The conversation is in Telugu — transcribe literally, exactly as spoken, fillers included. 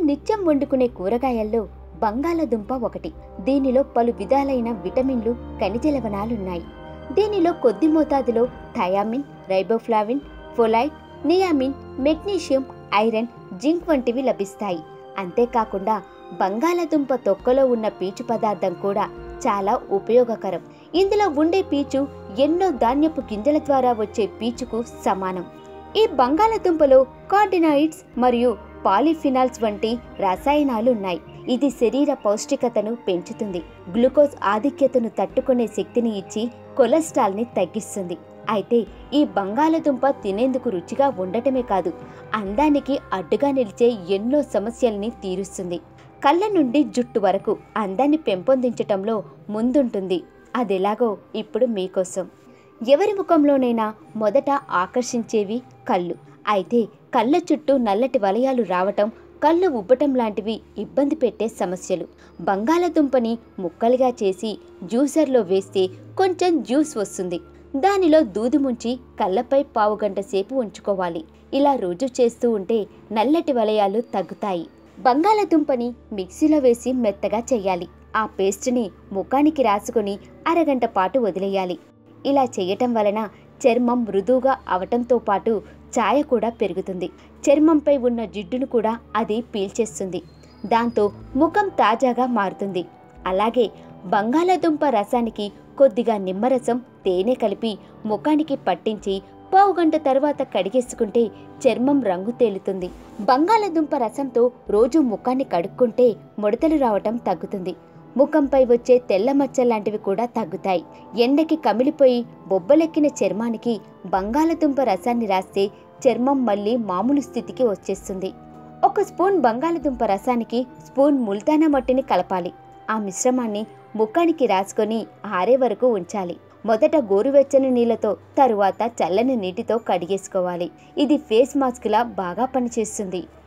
నిత్యం వండుకునే కూరగాయల్లో బంగాళదుంప ఒకటి. దీనిలో పలు విధాలైన విటమిన్లు, ఖనిజ లవణాలున్నాయి. దీనిలో కొద్ది మోతాదులో థయామిన్, రైబోఫ్లావిన్, ఫోలైట్, నియామిన్, మెగ్నీషియం, ఐరన్, జింక్ వంటివి లభిస్తాయి. అంతేకాకుండా బంగాళదుంప తొక్కలో ఉన్న పీచు పదార్థం కూడా చాలా ఉపయోగకరం. ఇందులో ఉండే పీచు ఎన్నో ధాన్యపు గింజల ద్వారా వచ్చే పీచుకు సమానం. ఈ బంగాళదుంపలో కార్టినాయిడ్స్ మరియు పాలిఫినాల్స్ వంటి రసాయనాలు ఉన్నాయి. ఇది శరీర పౌష్టికతను పెంచుతుంది, గ్లూకోజ్ ఆధిక్యతను తట్టుకునే శక్తిని ఇచ్చి కొలెస్ట్రాల్ని తగ్గిస్తుంది. అయితే ఈ బంగాళదుంప తినేందుకు రుచిగా ఉండటమే కాదు, అందానికి అడ్డుగా నిలిచే ఎన్నో సమస్యల్ని తీరుస్తుంది. కళ్ళ నుండి జుట్టు వరకు అందాన్ని పెంపొందించటంలో ముందుంటుంది. అదెలాగో ఇప్పుడు మీకోసం. ఎవరి ముఖంలోనైనా మొదట ఆకర్షించేవి కళ్ళు. అయితే కళ్ళ చుట్టూ నల్లటి వలయాలు రావటం, కళ్ళు ఉబ్బటం లాంటివి ఇబ్బంది పెట్టే సమస్యలు. బంగాళదుంపని ముక్కలుగా చేసి జ్యూసర్లో వేస్తే కొంచెం జ్యూస్ వస్తుంది. దానిలో దూది ముంచి కళ్ళపై పావుగంట సేపు ఉంచుకోవాలి. ఇలా రోజు చేస్తూ ఉంటే నల్లటి వలయాలు తగ్గుతాయి. బంగాళదుంపని మిక్సీలో వేసి మెత్తగా చేయాలి. ఆ పేస్ట్ని ముఖానికి రాసుకొని అరగంట పాటు వదిలేయాలి. ఇలా చేయటం వలన చర్మం మృదువుగా అవటంతో పాటు ఛాయ కూడా పెరుగుతుంది. చర్మంపై ఉన్న జిడ్డును కూడా అది పీల్చేస్తుంది. దాంతో ముఖం తాజాగా మారుతుంది. అలాగే బంగాళదుంప రసానికి కొద్దిగా నిమ్మరసం, తేనె కలిపి ముఖానికి పట్టించి పావుగంట తర్వాత కడిగేసుకుంటే చర్మం రంగు తేలుతుంది. బంగాళదుంప రసంతో రోజు ముఖాన్ని కడుక్కుంటే ముడతలు రావటం తగ్గుతుంది. ముఖంపై వచ్చే తెల్ల మచ్చలాంటివి కూడా తగ్గుతాయి. ఎండకి కమిలిపోయి బొబ్బలెక్కిన చర్మానికి బంగాళదుంప రసాన్ని రాస్తే చర్మం మళ్ళీ మామూలు స్థితికి వచ్చేస్తుంది. ఒక స్పూన్ బంగాళదుంప రసానికి స్పూన్ ముల్తానా మట్టిని కలపాలి. ఆ మిశ్రమాన్ని ముఖానికి రాసుకొని ఆరే వరకు ఉంచాలి. మొదట గోరువెచ్చని నీళ్లతో, తరువాత చల్లని నీటితో కడిగేసుకోవాలి. ఇది ఫేస్ మాస్క్లా బాగా పనిచేస్తుంది.